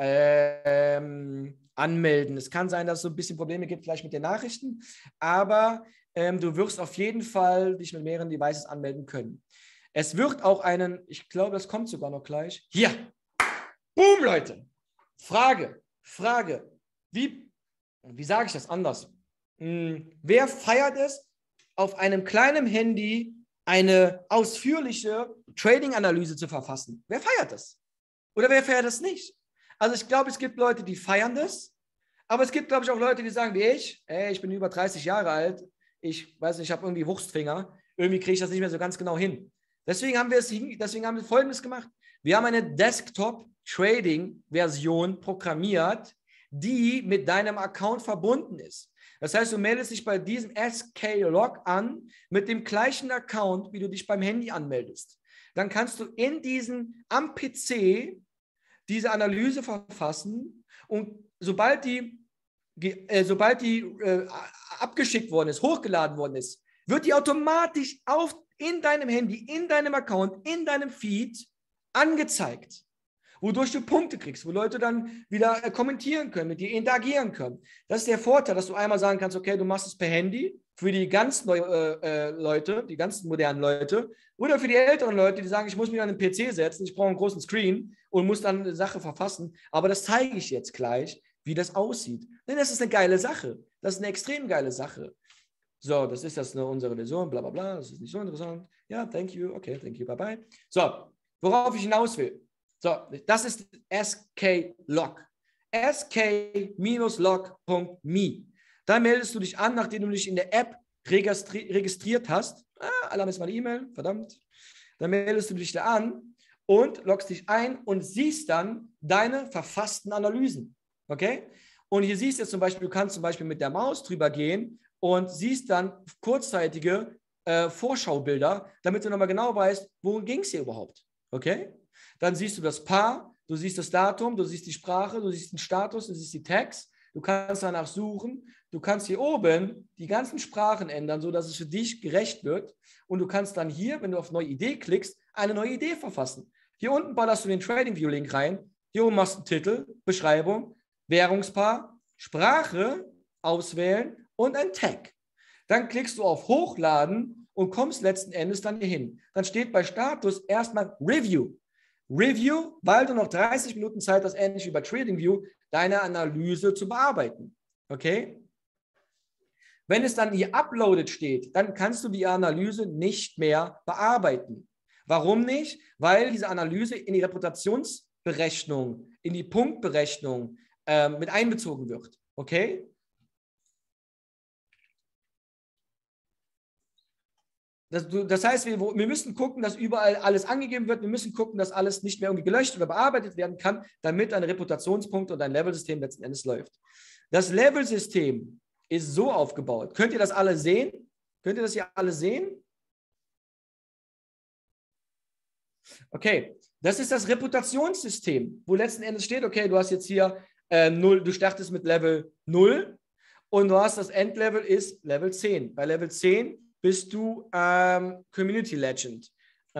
anmelden. Es kann sein, dass es so ein bisschen Probleme gibt, vielleicht mit den Nachrichten, aber du wirst auf jeden Fall dich mit mehreren Devices anmelden können. Es wird auch ich glaube, das kommt sogar noch gleich. Hier. Boom, Leute. Frage. Wie sage ich das anders? Wer feiert es, auf einem kleinen Handy eine ausführliche Trading-Analyse zu verfassen? Wer feiert das? Oder wer feiert das nicht? Also ich glaube, es gibt Leute, die feiern das, aber es gibt, glaube ich, auch Leute, die sagen wie ich, ey, ich bin über 30 Jahre alt, ich weiß nicht, ich habe irgendwie Wurstfinger, irgendwie kriege ich das nicht mehr so ganz genau hin. Deswegen haben wir Folgendes gemacht. Wir haben eine Desktop-Trading-Version programmiert, die mit deinem Account verbunden ist. Das heißt, du meldest dich bei diesem SK-Log an mit dem gleichen Account, wie du dich beim Handy anmeldest. Dann kannst du am PC diese Analyse verfassen und sobald die abgeschickt worden ist, hochgeladen worden ist, wird die automatisch in deinem Handy, in deinem Account, in deinem Feed angezeigt, wodurch du Punkte kriegst, wo Leute dann wieder kommentieren können, mit dir interagieren können. Das ist der Vorteil, dass du einmal sagen kannst, okay, du machst es per Handy für die ganz neuen Leute, die ganz modernen Leute, oder für die älteren Leute, die sagen, ich muss mich an den PC setzen, ich brauche einen großen Screen und muss dann eine Sache verfassen. Aber das zeige ich jetzt gleich, wie das aussieht. Denn das ist eine geile Sache. Das ist eine extrem geile Sache. So, das ist jetzt unsere Version, bla bla bla, das ist nicht so interessant. Ja, thank you, okay, thank you, bye bye. So, worauf ich hinaus will. So, das ist SK-Log. sk-log.me. Da meldest du dich an, nachdem du dich in der App registriert hast. Alarm ist meine E-Mail, verdammt. Dann meldest du dich da an und loggst dich ein und siehst dann deine verfassten Analysen. Okay? Und hier siehst du jetzt zum Beispiel, du kannst zum Beispiel mit der Maus drüber gehen und siehst dann kurzzeitige Vorschaubilder, damit du nochmal genau weißt, worum ging es hier überhaupt. Okay? Dann siehst du das Paar, du siehst das Datum, du siehst die Sprache, du siehst den Status, du siehst die Tags, du kannst danach suchen, du kannst hier oben die ganzen Sprachen ändern, sodass es für dich gerecht wird und du kannst dann hier, wenn du auf neue Idee klickst, eine neue Idee verfassen. Hier unten ballerst du den TradingView-Link rein, hier oben machst du einen Titel, Beschreibung, Währungspaar, Sprache auswählen und ein Tag. Dann klickst du auf Hochladen und kommst letzten Endes dann hier hin. Dann steht bei Status erstmal Review. Review, weil du noch 30 Minuten Zeit hast, ähnlich wie bei TradingView, deine Analyse zu bearbeiten. Okay? Wenn es dann hier uploaded steht, dann kannst du die Analyse nicht mehr bearbeiten. Warum nicht? Weil diese Analyse in die Reputationsberechnung, in die Punktberechnung mit einbezogen wird. Okay? Das heißt, wir müssen gucken, dass überall alles angegeben wird. Wir müssen gucken, dass alles nicht mehr irgendwie gelöscht oder bearbeitet werden kann, damit ein Reputationspunkt und ein Level-System letzten Endes läuft. Das Level-System ist so aufgebaut. Könnt ihr das alle sehen? Könnt ihr das hier alle sehen? Okay, das ist das Reputationssystem, wo letzten Endes steht, okay, du hast jetzt hier 0, du startest mit Level 0 und du hast das Endlevel ist Level 10. Bei Level 10 bist du Community Legend.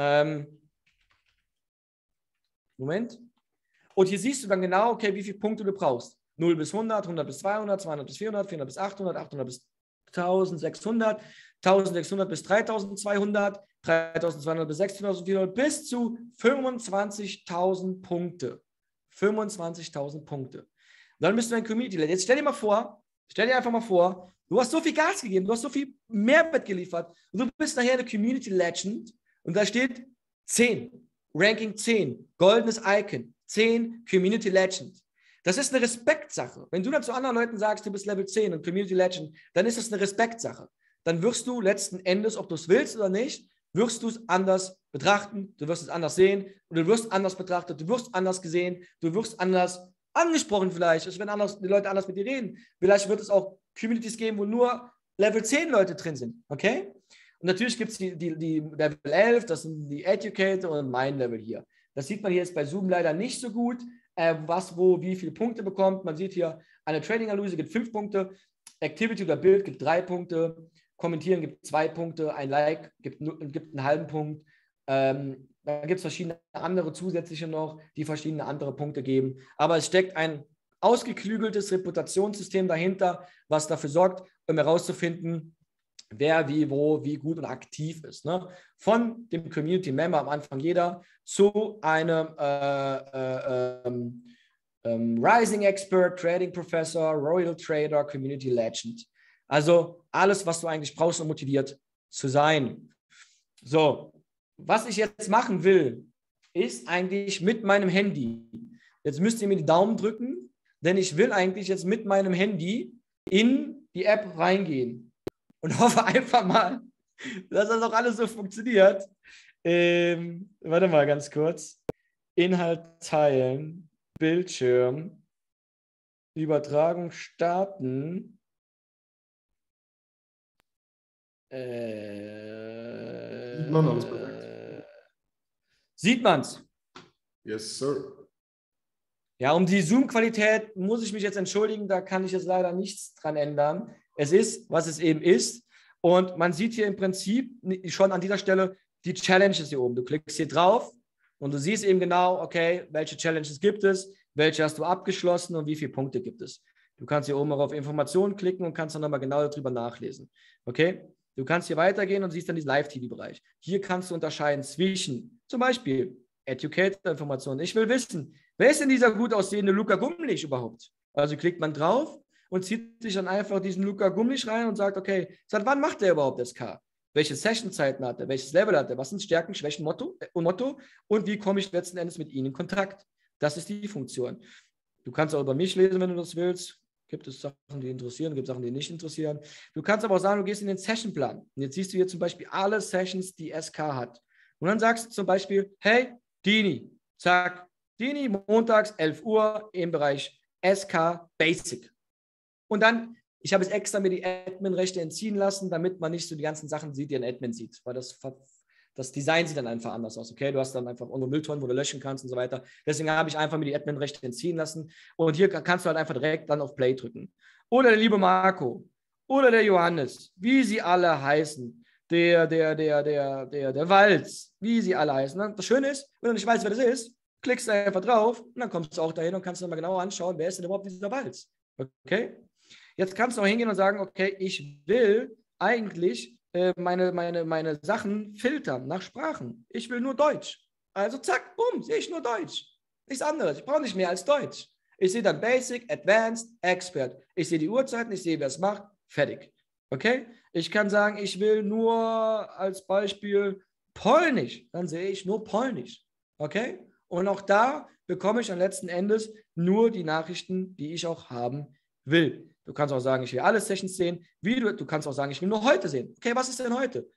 Moment. Und hier siehst du dann genau, okay, wie viele Punkte du brauchst. 0 bis 100, 100 bis 200, 200 bis 400, 400 bis 800, 800 bis 1600, 1600 bis 3200, 3200 bis 6400 bis zu 25.000 Punkte. 25.000 Punkte. Dann bist du ein Community Legend. Jetzt stell dir einfach mal vor, du hast so viel Gas gegeben, du hast so viel Mehrwert geliefert und du bist nachher eine Community Legend und da steht 10, Ranking 10, goldenes Icon, 10 Community Legend. Das ist eine Respektsache. Wenn du dann zu anderen Leuten sagst, du bist Level 10 und Community Legend, dann ist das eine Respektsache. Dann wirst du letzten Endes, ob du es willst oder nicht, wirst du es anders betrachten, du wirst es anders sehen und du wirst anders betrachtet, du wirst anders gesehen, du wirst anders angesprochen vielleicht, es werden die Leute anders mit dir reden. Vielleicht wird es auch Communities geben, wo nur Level 10 Leute drin sind, okay? Und natürlich gibt es die Level 11, das sind die Educator und mein Level hier. Das sieht man hier jetzt bei Zoom leider nicht so gut, wie viele Punkte bekommt. Man sieht hier, eine Trading-Analyse gibt 5 Punkte, Activity oder Bild gibt 3 Punkte, Kommentieren gibt 2 Punkte, ein Like gibt einen halben Punkt. Dann gibt es verschiedene andere zusätzliche noch, die verschiedene andere Punkte geben. Aber es steckt ein ausgeklügeltes Reputationssystem dahinter, was dafür sorgt, um herauszufinden, wer wie, wo, wie gut und aktiv ist. Ne? Von dem Community Member am Anfang jeder zu einem Rising Expert, Trading Professor, Royal Trader, Community Legend. Also alles, was du eigentlich brauchst, um motiviert zu sein. So, was ich jetzt machen will, ist eigentlich mit meinem Handy. Jetzt müsst ihr mir die Daumen drücken, denn ich will eigentlich jetzt mit meinem Handy in die App reingehen und hoffe einfach mal, dass das auch alles so funktioniert. Warte mal ganz kurz. Inhalt teilen, Bildschirm, Übertragung starten. Sieht man alles perfekt. Sieht man's? Yes, sir. Ja, um die Zoom-Qualität muss ich mich jetzt entschuldigen, da kann ich jetzt leider nichts dran ändern. Es ist, was es eben ist. Und man sieht hier im Prinzip schon an dieser Stelle die Challenges hier oben. Du klickst hier drauf und du siehst eben genau, okay, welche Challenges gibt es, welche hast du abgeschlossen und wie viele Punkte gibt es. Du kannst hier oben auch auf Informationen klicken und kannst dann nochmal genau darüber nachlesen. Okay? Du kannst hier weitergehen und siehst dann diesen Live-TV-Bereich. Hier kannst du unterscheiden zwischen zum Beispiel Educator-Informationen. Ich will wissen, wer ist denn dieser gut aussehende Luka Gumlich überhaupt? Also klickt man drauf und zieht sich dann einfach diesen Luka Gumlich rein und sagt, okay, seit wann macht der überhaupt SK? Welche Sessionzeiten hat er? Welches Level hat er? Was sind Stärken, Schwächen, Motto und wie komme ich letzten Endes mit ihnen in Kontakt? Das ist die Funktion. Du kannst auch über mich lesen, wenn du das willst. Gibt es Sachen, die interessieren, gibt es Sachen, die nicht interessieren. Du kannst aber auch sagen, du gehst in den Sessionplan. Und jetzt siehst du hier zum Beispiel alle Sessions, die SK hat. Und dann sagst du zum Beispiel, hey, Dini, zack, Dini, montags 11 Uhr im Bereich SK Basic. Und dann, ich habe es extra mir die Admin-Rechte entziehen lassen, damit man nicht so die ganzen Sachen sieht, die ein Admin sieht. Weil das Design sieht dann einfach anders aus. Okay, du hast dann einfach irgendwo Mülltonnen, wo du löschen kannst und so weiter. Deswegen habe ich einfach mir die Admin-Rechte entziehen lassen. Und hier kannst du halt einfach direkt dann auf Play drücken. Oder der liebe Marco. Oder der Johannes. Wie sie alle heißen. Der Walz. Wie sie alle heißen. Das Schöne ist, wenn du nicht weißt, wer das ist, klickst du einfach drauf und dann kommst du auch dahin und kannst dir mal genauer anschauen, wer ist denn überhaupt dieser Walz. Okay? Jetzt kannst du auch hingehen und sagen, okay, ich will eigentlich meine Sachen filtern nach Sprachen. Ich will nur Deutsch. Also zack, bumm, sehe ich nur Deutsch. Nichts anderes. Ich brauche nicht mehr als Deutsch. Ich sehe dann Basic, Advanced, Expert. Ich sehe die Uhrzeiten, ich sehe, wer es macht. Fertig. Okay? Ich kann sagen, ich will nur als Beispiel Polnisch. Dann sehe ich nur Polnisch. Okay? Und auch da bekomme ich dann letzten Endes nur die Nachrichten, die ich auch haben will. Du kannst auch sagen, ich will alle Sessions sehen. Du kannst auch sagen, ich will nur heute sehen. Okay, was ist denn heute?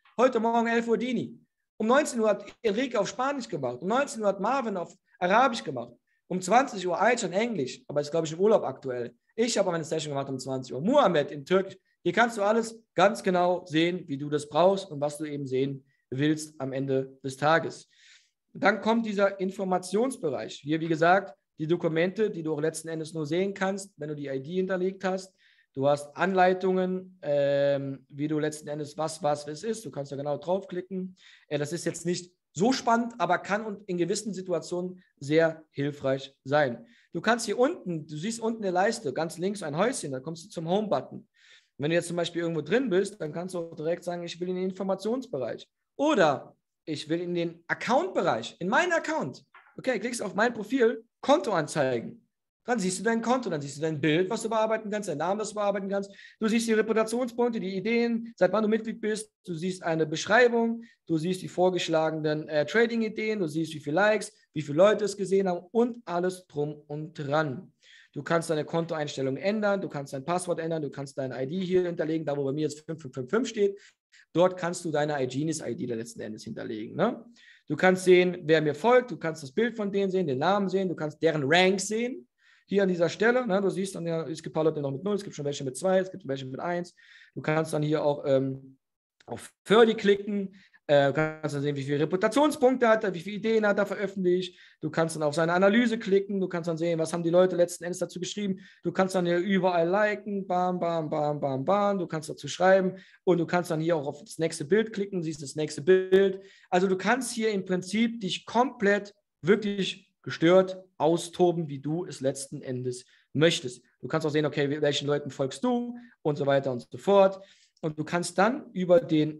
Heute Morgen 11 Uhr Dini. Um 19 Uhr hat Enrique auf Spanisch gemacht. Um 19 Uhr hat Marvin auf Arabisch gemacht. Um 20 Uhr Aycan Englisch, aber ist, glaube ich, im Urlaub aktuell. Ich habe meine Session gemacht um 20 Uhr. Muhammad in Türkisch. Hier kannst du alles ganz genau sehen, wie du das brauchst und was du eben sehen willst am Ende des Tages. Dann kommt dieser Informationsbereich. Hier, wie gesagt, die Dokumente, die du auch letzten Endes nur sehen kannst, wenn du die ID hinterlegt hast. Du hast Anleitungen, wie du letzten Endes was es ist. Du kannst da genau draufklicken. Das ist jetzt nicht so spannend, aber kann in gewissen Situationen sehr hilfreich sein. Du kannst hier unten, du siehst unten eine Leiste, ganz links ein Häuschen, da kommst du zum Home-Button. Wenn du jetzt zum Beispiel irgendwo drin bist, dann kannst du auch direkt sagen, ich will in den Informationsbereich. Oder ich will in den Account-Bereich, in meinen Account. Okay, klickst auf mein Profil, Konto anzeigen. Dann siehst du dein Konto, dann siehst du dein Bild, was du bearbeiten kannst, deinen Namen, was du bearbeiten kannst. Du siehst die Reputationspunkte, die Ideen, seit wann du Mitglied bist. Du siehst eine Beschreibung, du siehst die vorgeschlagenen Trading-Ideen, du siehst, wie viele Likes, wie viele Leute es gesehen haben und alles drum und dran. Du kannst deine Kontoeinstellungen ändern, du kannst dein Passwort ändern, du kannst deine ID hier hinterlegen, da wo bei mir jetzt 5555 steht. Dort kannst du deine iGenius-ID letzten Endes hinterlegen. Ne? Du kannst sehen, wer mir folgt, du kannst das Bild von denen sehen, den Namen sehen, du kannst deren Rank sehen. Hier an dieser Stelle, ne, du siehst dann ja, es gibt ein paar Leute noch mit 0, es gibt schon welche mit 2, es gibt welche mit 1. Du kannst dann hier auch auf Ferdi klicken, du kannst dann sehen, wie viele Reputationspunkte hat er, wie viele Ideen hat er veröffentlicht. Du kannst dann auf seine Analyse klicken, du kannst dann sehen, was haben die Leute letzten Endes dazu geschrieben. Du kannst dann hier überall liken, bam, bam, bam, bam, bam. Du kannst dazu schreiben und du kannst dann hier auch auf das nächste Bild klicken, siehst das nächste Bild. Also du kannst hier im Prinzip dich komplett wirklich gestört austoben, wie du es letzten Endes möchtest. Du kannst auch sehen, okay, welchen Leuten folgst du und so weiter und so fort. Und du kannst dann über den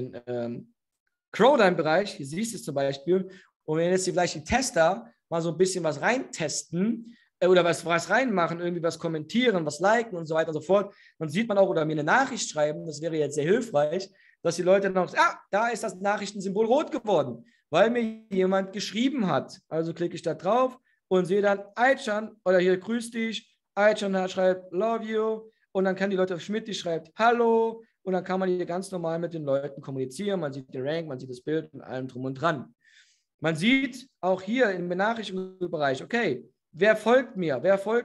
Crowdline-Bereich, hier siehst du es zum Beispiel, und wenn jetzt vielleicht die Tester mal so ein bisschen was reintesten oder was reinmachen, irgendwie was kommentieren, was liken und so weiter und so fort, dann sieht man auch, oder mir eine Nachricht schreiben, das wäre jetzt sehr hilfreich, dass die Leute noch, da ist das Nachrichtensymbol rot geworden, weil mir jemand geschrieben hat. Also klicke ich da drauf und sehe dann Aycan oder hier grüß dich, Aycan schreibt love you und dann kann die Leute Schmidt, die schreibt hallo und dann kann man hier ganz normal mit den Leuten kommunizieren, man sieht den Rank, man sieht das Bild und allem drum und dran. Man sieht auch hier im Benachrichtigungsbereich, okay, wer folgt mir,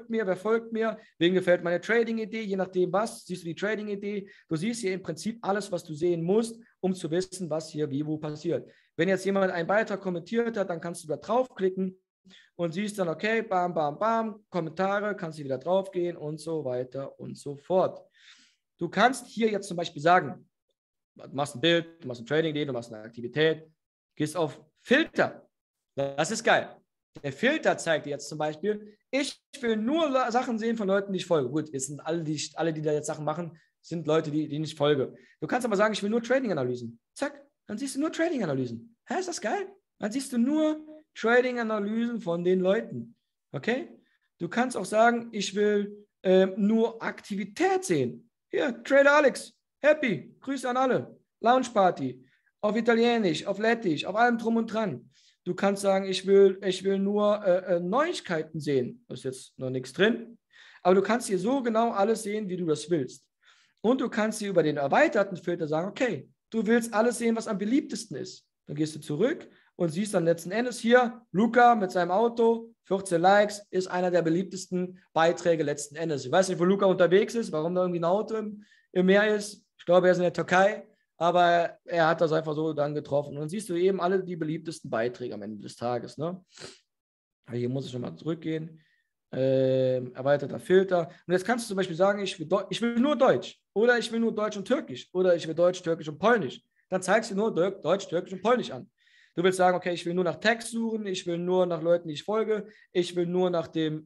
wem gefällt meine Trading-Idee, je nachdem was, siehst du die Trading-Idee, du siehst hier im Prinzip alles, was du sehen musst, um zu wissen, was hier wie wo passiert. Wenn jetzt jemand einen Beitrag kommentiert hat, dann kannst du da draufklicken und siehst dann, okay, bam, bam, bam, Kommentare, kannst du wieder draufgehen und so weiter und so fort. Du kannst hier jetzt zum Beispiel sagen, du machst ein Bild, du machst eine Trading-Idee, du machst eine Aktivität, gehst auf Filter. Das ist geil. Der Filter zeigt dir jetzt zum Beispiel, ich will nur Sachen sehen von Leuten, die ich folge. Gut, jetzt sind alle, die da jetzt Sachen machen, sind Leute, die ich folge. Du kannst aber sagen, ich will nur Trading-Analysen. Zack, dann siehst du nur Trading-Analysen. Hä, ist das geil? Dann siehst du nur Trading-Analysen von den Leuten. Okay? Du kannst auch sagen, ich will nur Aktivität sehen. Hier, Trader Alex, happy, Grüße an alle. Lounge Party, auf Italienisch, auf Lettisch, auf allem drum und dran. Du kannst sagen, ich will nur Neuigkeiten sehen. Da ist jetzt noch nichts drin. Aber du kannst hier so genau alles sehen, wie du das willst. Und du kannst hier über den erweiterten Filter sagen, okay, du willst alles sehen, was am beliebtesten ist. Dann gehst du zurück und siehst dann letzten Endes hier, Luca mit seinem Auto, 14 Likes, ist einer der beliebtesten Beiträge letzten Endes. Ich weiß nicht, wo Luca unterwegs ist, warum da irgendwie ein Auto im Meer ist. Ich glaube, er ist in der Türkei. Aber er hat das einfach so dann getroffen. Und dann siehst du eben alle die beliebtesten Beiträge am Ende des Tages. Ne? Hier muss ich schon mal zurückgehen. Erweiterter Filter. Und jetzt kannst du zum Beispiel sagen, ich will nur Deutsch. Oder ich will nur Deutsch und Türkisch. Oder ich will Deutsch, Türkisch und Polnisch. Dann zeigst du nur Deutsch, Türkisch und Polnisch an. Du willst sagen, okay, ich will nur nach Text suchen. Ich will nur nach Leuten, die ich folge. Ich will nur nach dem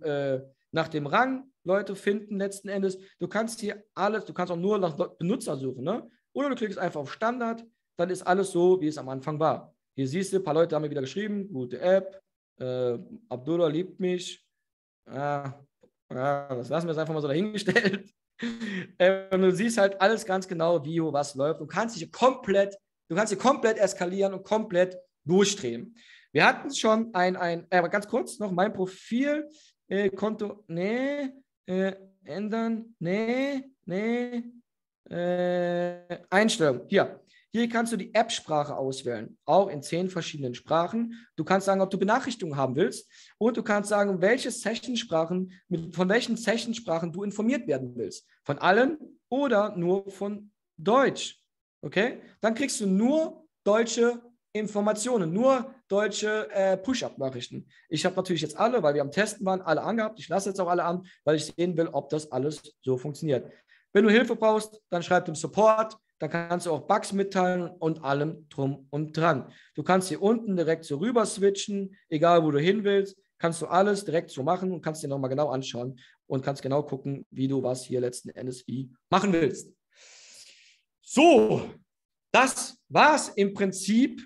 Rang Leute finden letzten Endes. Du kannst hier alles, du kannst auch nur nach Benutzer suchen. Ne? Oder du klickst einfach auf Standard, dann ist alles so, wie es am Anfang war. Hier siehst du, ein paar Leute haben mir wieder geschrieben, gute App, Abdullah liebt mich. Das lassen wir jetzt einfach mal so dahingestellt. Und du siehst halt alles ganz genau, wie, wo, was läuft. Du kannst hier komplett eskalieren und komplett durchdrehen. Wir hatten schon ganz kurz noch mein Profil, Konto, ändern, Einstellung. Hier. Hier kannst du die App-Sprache auswählen, auch in 10 verschiedenen Sprachen. Du kannst sagen, ob du Benachrichtigungen haben willst und du kannst sagen, von welchen Session-Sprachen du informiert werden willst. Von allen oder nur von Deutsch. Okay? Dann kriegst du nur deutsche Informationen, nur deutsche Push-Up-Nachrichten. Ich habe natürlich jetzt alle, weil wir am Testen waren, alle angehabt. Ich lasse jetzt auch alle an, weil ich sehen will, ob das alles so funktioniert. Wenn du Hilfe brauchst, dann schreib dem Support. Dann kannst du auch Bugs mitteilen und allem drum und dran. Du kannst hier unten direkt so rüber switchen, egal wo du hin willst, kannst du alles direkt so machen und kannst dir nochmal genau anschauen und kannst genau gucken, wie du was hier letzten Endes wie machen willst. So, das war es im Prinzip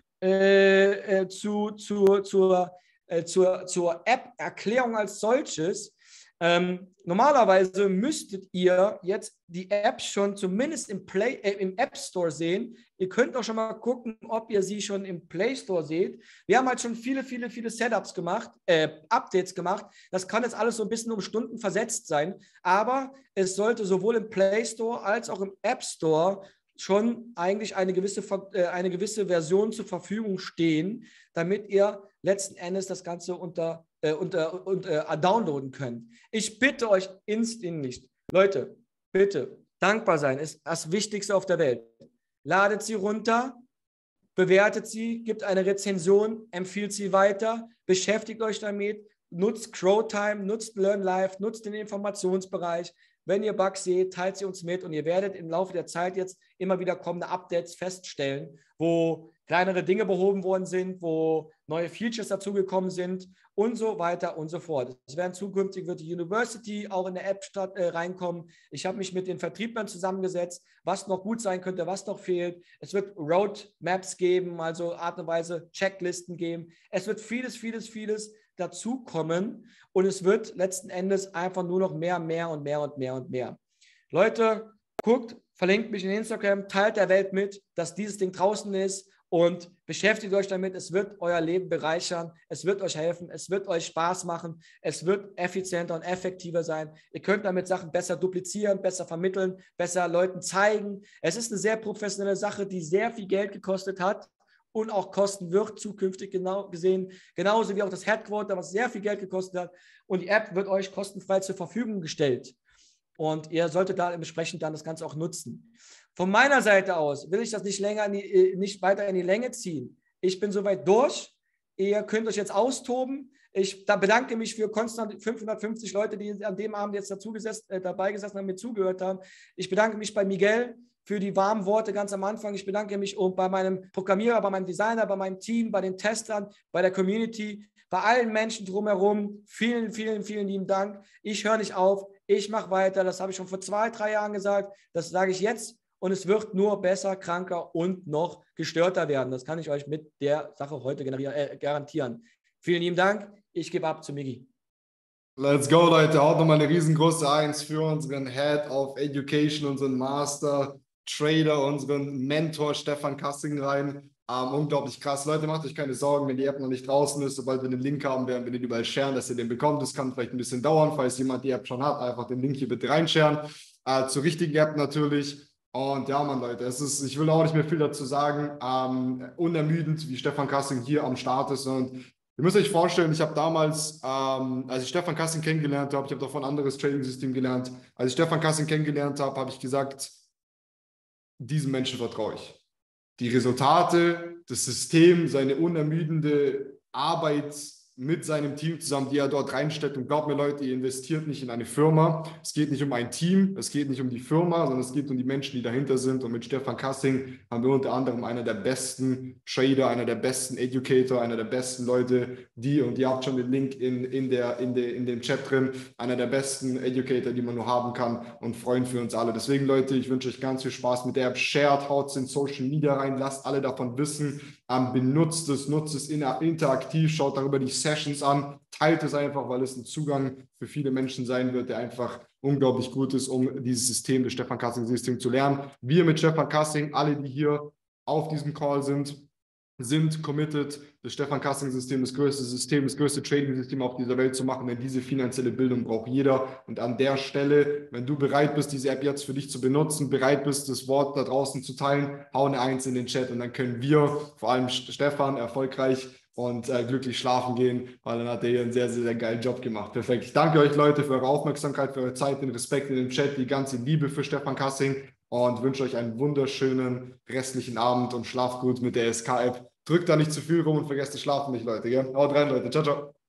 zur App-Erklärung als solches. Normalerweise müsstet ihr jetzt die App schon zumindest im App Store sehen. Ihr könnt auch schon mal gucken, ob ihr sie schon im Play Store seht. Wir haben halt schon viele Setups gemacht, Updates gemacht. Das kann jetzt alles so ein bisschen um Stunden versetzt sein, aber es sollte sowohl im Play Store als auch im App Store schon eigentlich eine gewisse Version zur Verfügung stehen, damit ihr letzten Endes das Ganze downloaden könnt. Ich bitte euch inständig, Leute, bitte, dankbar sein ist das Wichtigste auf der Welt. Ladet sie runter, bewertet sie, gebt eine Rezension, empfiehlt sie weiter, beschäftigt euch damit, nutzt CrowdTime, nutzt LearnLive, nutzt den Informationsbereich. Wenn ihr Bugs seht, teilt sie uns mit und ihr werdet im Laufe der Zeit jetzt immer wieder kommende Updates feststellen, wo kleinere Dinge behoben worden sind, wo neue Features dazugekommen sind und so weiter und so fort. Es werden zukünftig wird die University auch in der App reinkommen. Ich habe mich mit den Vertrieblern zusammengesetzt, was noch gut sein könnte, was noch fehlt. Es wird Roadmaps geben, also Art und Weise Checklisten geben. Es wird vieles dazukommen und es wird letzten Endes einfach nur noch mehr. Leute, guckt, verlinkt mich in Instagram, teilt der Welt mit, dass dieses Ding draußen ist und beschäftigt euch damit. Es wird euer Leben bereichern, es wird euch helfen, es wird euch Spaß machen, es wird effizienter und effektiver sein. Ihr könnt damit Sachen besser duplizieren, besser vermitteln, besser Leuten zeigen. Es ist eine sehr professionelle Sache, die sehr viel Geld gekostet hat und auch kosten wird zukünftig genauso wie auch das Headquarter, was sehr viel Geld gekostet hat. Und die App wird euch kostenfrei zur Verfügung gestellt. Und ihr solltet da entsprechend dann das Ganze auch nutzen. Von meiner Seite aus will ich das nicht weiter in die Länge ziehen. Ich bin soweit durch. Ihr könnt euch jetzt austoben. Ich bedanke mich für konstant 550 Leute, die an dem Abend jetzt dabei gesessen haben, mir zugehört haben. Ich bedanke mich bei Miguel für die warmen Worte ganz am Anfang. Ich bedanke mich bei meinem Programmierer, bei meinem Designer, bei meinem Team, bei den Testern, bei der Community, bei allen Menschen drumherum. Vielen lieben Dank. Ich höre nicht auf. Ich mache weiter. Das habe ich schon vor 2-3 Jahren gesagt. Das sage ich jetzt. Und es wird nur besser, kranker und noch gestörter werden. Das kann ich euch mit der Sache heute garantieren. Vielen lieben Dank. Ich gebe ab zu Migi. Let's go, Leute. Haut nochmal eine riesengroße Eins für unseren Head of Education, unseren Master Trader, unseren Mentor Stefan Kassing rein. Unglaublich krass. Leute, macht euch keine Sorgen, wenn die App noch nicht draußen ist. Sobald wir den Link haben, werden wir den überall sharen, dass ihr den bekommt. Das kann vielleicht ein bisschen dauern. Falls jemand die App schon hat, einfach den Link hier bitte reinsharen. Zur richtigen App natürlich. Und ja, Mann, Leute, ich will auch nicht mehr viel dazu sagen. Unermüdend, wie Stefan Kassing hier am Start ist. Und ihr müsst euch vorstellen, ich habe damals, als ich Stefan Kassing kennengelernt habe, ich habe davon ein anderes Trading-System gelernt. Als ich Stefan Kassing kennengelernt habe, habe ich gesagt, diesem Menschen vertraue ich. Die Resultate, das System, seine unermüdende Arbeit mit seinem Team zusammen, die er dort reinsteckt. Und glaubt mir, Leute, ihr investiert nicht in eine Firma. Es geht nicht um ein Team, es geht nicht um die Firma, sondern es geht um die Menschen, die dahinter sind. Und mit Stefan Kassing haben wir unter anderem einer der besten Trader, einer der besten Educator, einer der besten Leute, und ihr habt schon den Link in dem Chat drin, einer der besten Educator, die man nur haben kann, und freuen für uns alle. Deswegen, Leute, ich wünsche euch ganz viel Spaß mit der App. Shared, haut es in Social Media rein, lasst alle davon wissen, benutzt es, nutzt es interaktiv, schaut darüber die Sessions an, teilt es einfach, weil es ein Zugang für viele Menschen sein wird, der einfach unglaublich gut ist, um dieses System, das Stefan Kassing-System zu lernen. Wir mit Stefan Kassing, alle, die hier auf diesem Call sind, sind committed, das Stefan-Kassing-System, das größte System, das größte Trading-System auf dieser Welt zu machen, denn diese finanzielle Bildung braucht jeder. Und an der Stelle, wenn du bereit bist, diese App jetzt für dich zu benutzen, bereit bist, das Wort da draußen zu teilen, hau eine 1 in den Chat und dann können wir, vor allem Stefan, erfolgreich und glücklich schlafen gehen, weil dann hat er hier einen sehr, sehr, sehr geilen Job gemacht. Perfekt. Ich danke euch, Leute, für eure Aufmerksamkeit, für eure Zeit, den Respekt in dem Chat, die ganze Liebe für Stefan Kassing und wünsche euch einen wunderschönen restlichen Abend und schlaft gut mit der SK-App. Drückt da nicht zu viel rum und vergesst das Schlafen nicht, Leute. Gell? Haut rein, Leute. Ciao, ciao.